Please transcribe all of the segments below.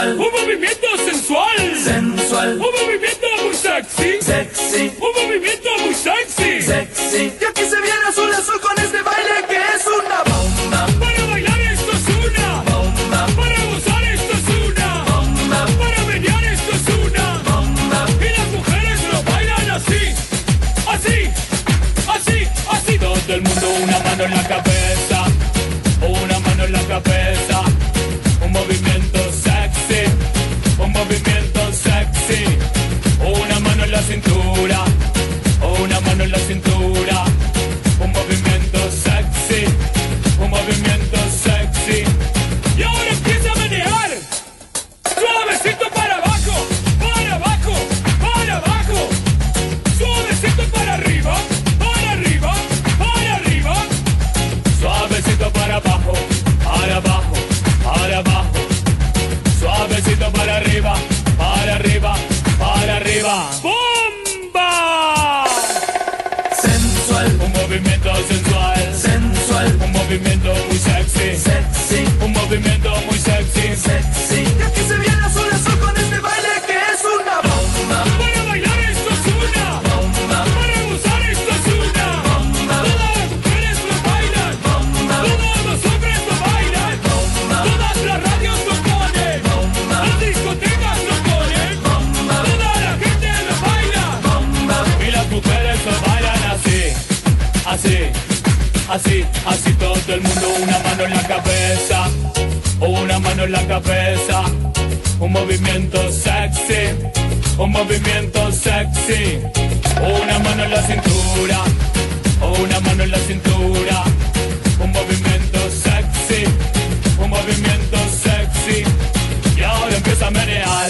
sensual, un movimiento sensual, sensual, un movimiento muy sexy, sexy, un movimiento muy sexy, sexy. Y aquí se viene azul azul con este baile que es una bomba. Para bailar esto es una bomba, para gozar esto es una bomba, para menear esto es una bomba. y las mujeres lo bailan así, así, así, así. Todo el mundo una mano en la cabeza, una mano en la cabeza, un movimiento sexy, un movimiento sexy, una mano en la cintura, una mano en la cintura, un movimiento sexy, un movimiento sexy. Y ahora empieza a menear, suavecito para abajo, para abajo, para abajo, suavecito para arriba, para arriba, para arriba, suavecito para abajo, para abajo, para abajo, suavecito para arriba, para arriba, para arriba. ¡Bomba! Sensual, Un movimiento sensual, sensual, un movimiento muy sexy, sexy, un movimiento muy sexy. sexy. Y aquí se viene azul azul con este baile que es una bomba. Para bailar esto es una Bomba, para gozar esto es una bomba, todas las mujeres lo bailan, bomba, todos los hombres lo bailan, bomba, todas las radios lo ponen, bomba, las discotecas lo ponen, bomba, toda la gente lo baila bomba. y las mujeres lo bailan así, así, así, así. Todo el mundo una mano en la cabeza, una mano en la cabeza, un movimiento sexy, un movimiento sexy, una mano en la cintura, una mano en la cintura, un movimiento sexy, un movimiento sexy. Y ahora empieza a menear,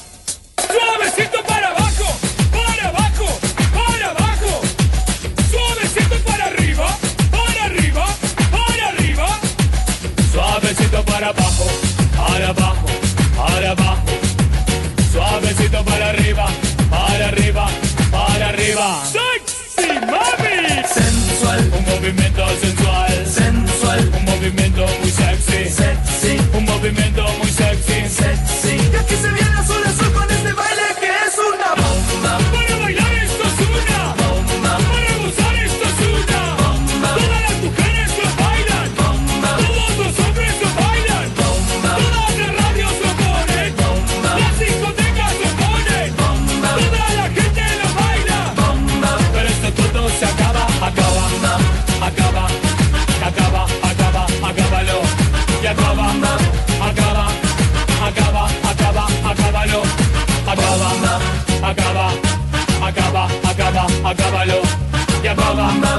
suavecito para abajo, para abajo, para abajo, suavecito para arriba, para arriba, para arriba, suavecito para abajo, para abajo, para abajo, suavecito para arriba, para arriba, para arriba. ¡Sexy, mami! Sensual, Un movimiento sensual, sensual, un movimiento muy sexy, sexy, un movimiento muy sexy. sexy. Y aquí se viene azul azul con este baile que es una bomba. Para bailar esto es una Bomba, para gozar esto es una bomba, todas las mujeres lo bailan, bomba, todos los hombres lo bailan, bomba, todas las radios lo ponen, bomba, las discotecas lo ponen, bomba, toda la gente lo baila. bomba, Pero esto todo se acaba, acaba, acaba, acaba, acaba, acábalo. Y acaba, acaba, acaba, acaba, acábalo. Acaba, acaba, acaba, acaba, acábalo. Y acaba,